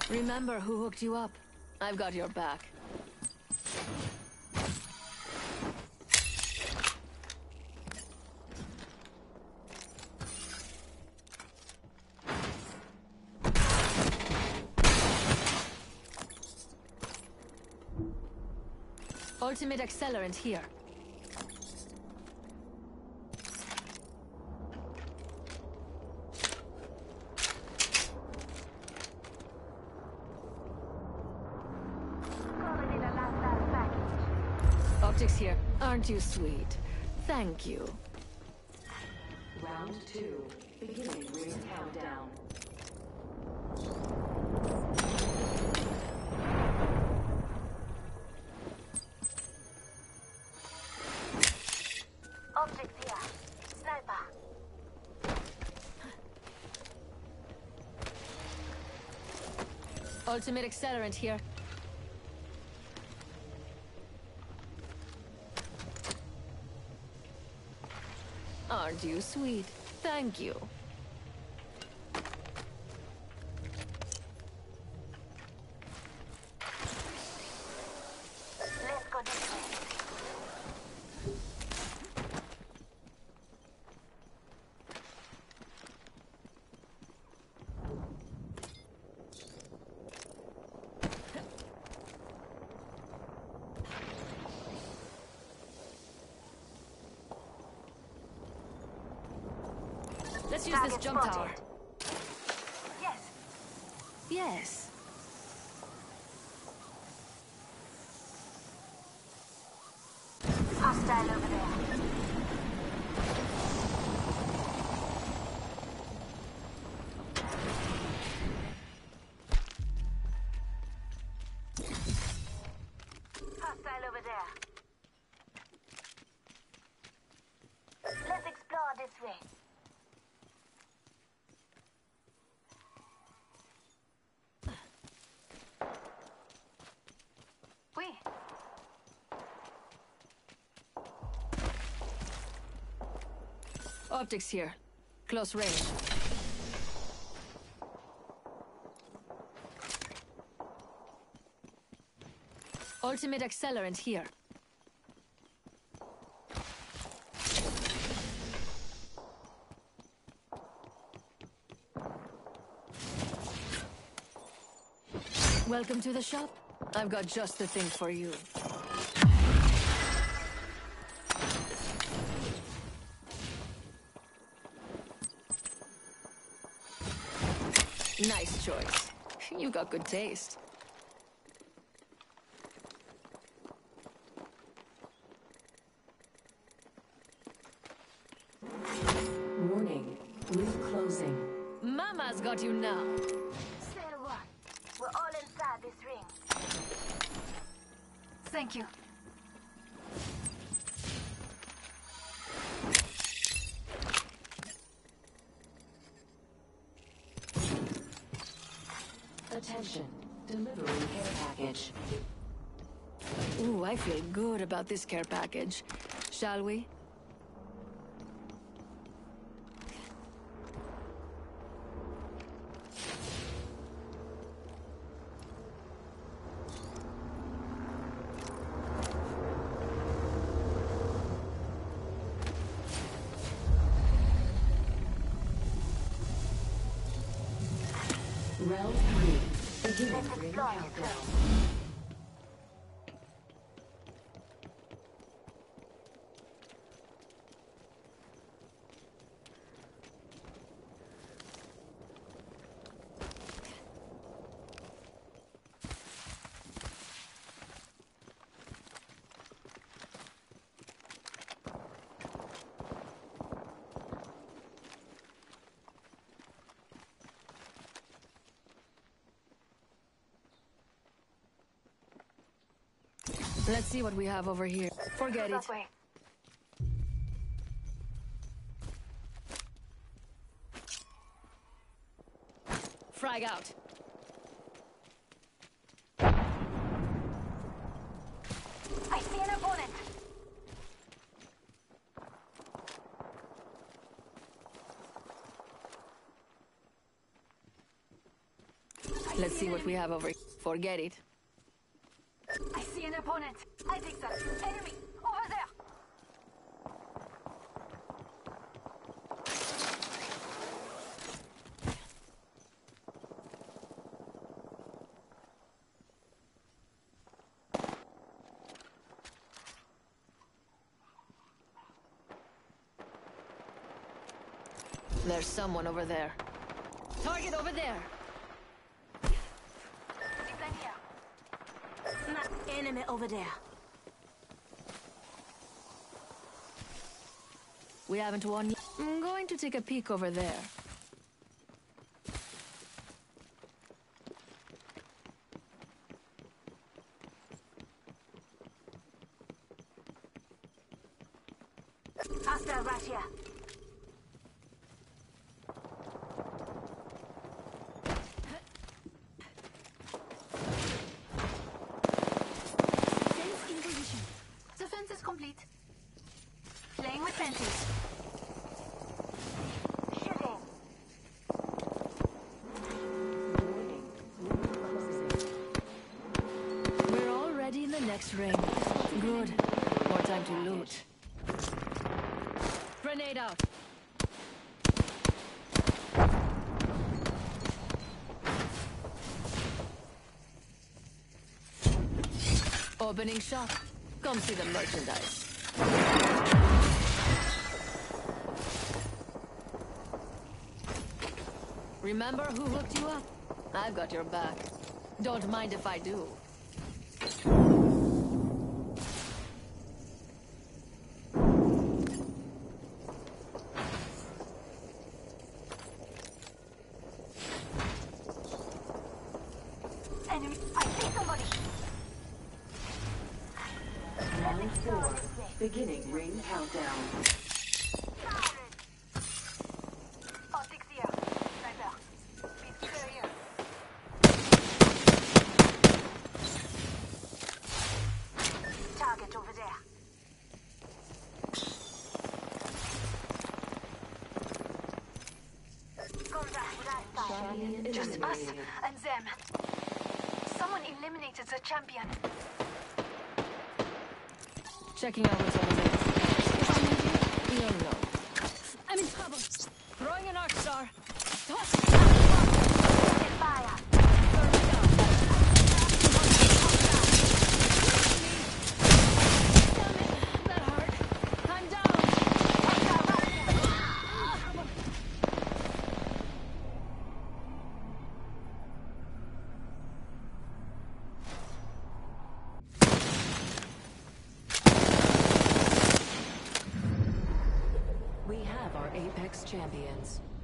Remember who hooked you up? I've got your back. Ultimate accelerant here. Optics here. Aren't you sweet? Thank you. Round 2. Beginning ring countdown. Optics here. Sniper. Ultimate accelerant here. Aren't you sweet? Thank you. Let's go this way. Let's use this jump tower. Yes. Yes. Hostile over there. Hostile over there. Let's explore this way. Oui. Optics here. Close range. Ultimate accelerant here. Welcome to the shop. I've got just the thing for you. Nice choice. You got good taste. Warning. Loop closing. Mama's got you now. Cell 1. We're all inside this ring. Thank you. Attention. Delivering care package. Ooh, I feel good about this care package. Shall we? Round 3. Beginning ring countdown. Let's see what we have over here. Forget it. That way. Frag out. I see an opponent. I Let's see what we have over here. Forget it. I see an opponent. I think so. Enemy! Over there! There's someone over there. Target over there! Lifeline here. Enemy over there. We haven't won yet. I'm going to take a peek over there. Hostile right here. Defense in position. Defense is complete. Playing with fences. Shooting. We're already in the next ring. Good. More time to loot. Grenade out. Opening shop. Come see the merchandise. Remember who hooked you up? I've got your back. Don't mind if I do. Enemy! I see somebody! Round 4. Beginning ring countdown. Optics here. Sniper. Please clear here. Target over there. Contact with that side. Just us and them. Someone eliminated the champion. Checking out what's over there. If I need you, you'll know. I'm in trouble. Throwing an arc star. Toss. Get fire. Burn it down. Damn it, that hurt. I'm down. We have our Apex champions.